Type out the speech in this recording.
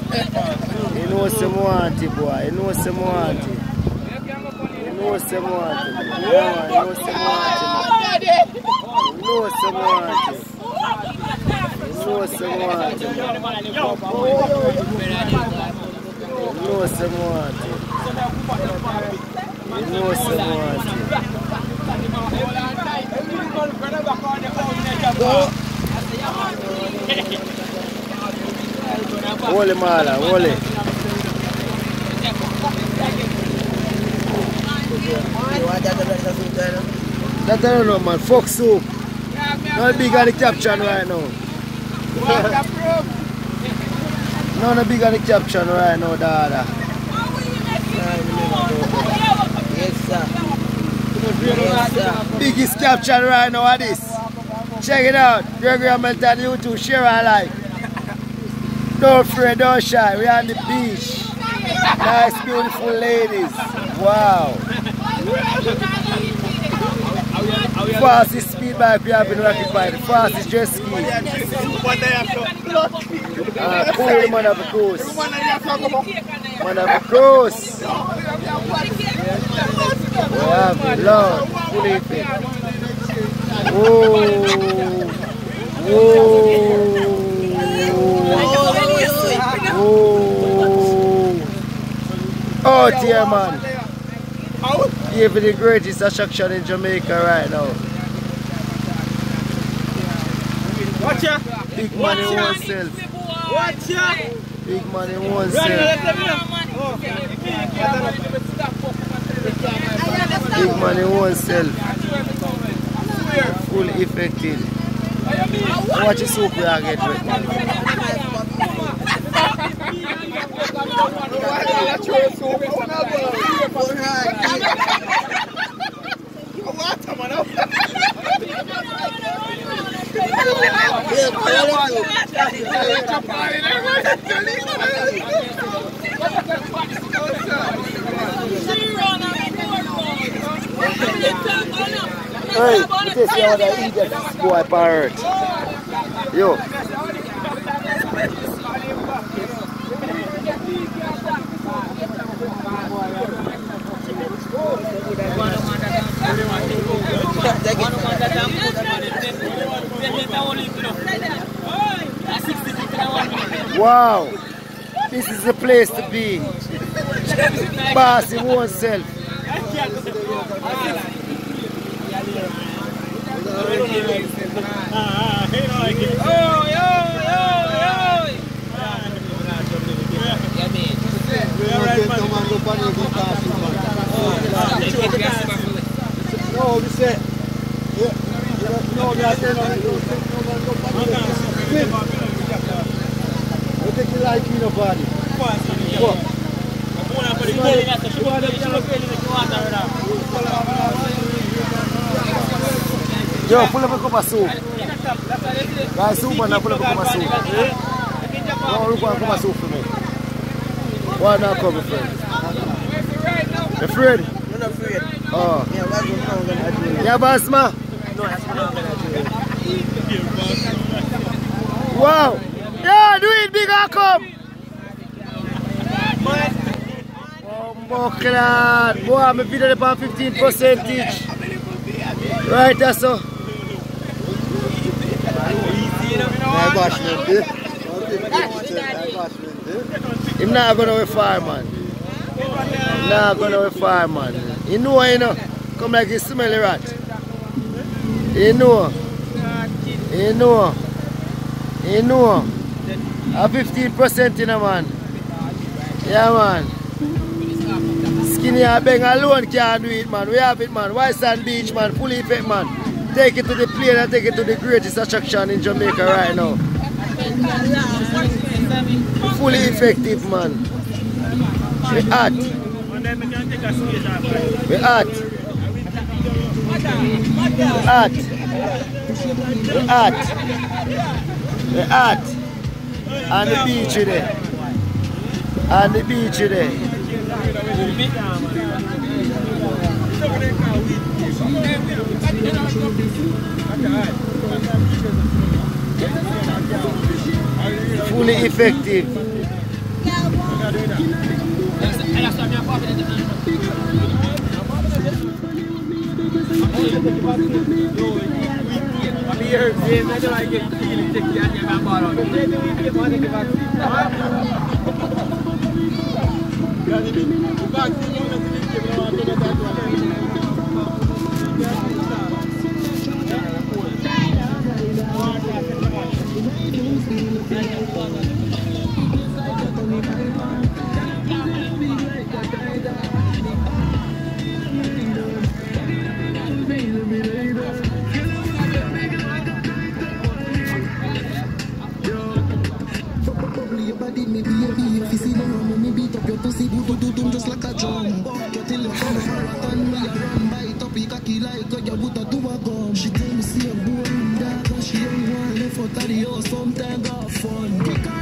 You know some want it, boy. You know some want it. You know some want it. Yeah, you know some want it. You know some want it. You know some want it. You know some want it. You know some want it. Hold it, Mala, hold it. That I don't know, man. Fuck soup. Not big on the caption right now. Not big on the caption right now, Dada. Yes, sir. Yes, sir. Biggest caption right now are this. Check it out. Gregory Hamilton YouTube, share and like. Don't fret, don't shy. We're on the beach. Nice, beautiful ladies. Wow. Fastest speed bike we have been rocking by. The fastest jet ski. Cool man of the coast. Man of the coast. We have it, Lord. Fully fit. Whoa. Whoa. Out here, man. Give it the greatest attraction in Jamaica right now. Watch ya. Big money oneself. Watch ya. Big money oneself. Big money oneself. Full effective. Watch the soup we are getting with, man. Hey, you take see how they eat that boy pirate. Yo. Wow, this is the place to be. Boss in oneself. No, we say. No, we are saying we take it like in a body. Yo, pull up a cup of soup. Guys, soup and pull up a cup of soup. No, look one cup of soup for me. Why not come, my friend? You afraid? I'm not afraid. Oh. Yeah, what's going on? Yeah, boss, man. No, that's not going to do. Wow. Yeah, do it big and come. Oh, clad. Boy, I'm a video about 15% each. Right, that's so. He's not going to be far, man. He's not going to be far, man. You know. Come like you smell the rat. You know. A 15% in a man. Yeah, man. Skinny and bang alone can't do it, man. We have it, man. White Sand Beach, man. Fully effect, man. Take it to the plane and take it to the greatest attraction in Jamaica right now. Fully effective, man. We hot. We hot. We hot. We hot. On the beach today. On the beach today. Fully effective. Just like a drum, get in the marathon, me a run by topic, I kill like got your butter to a gum. She tell me see a boy in that, cause she ain't one left out of the house, sometimes got fun.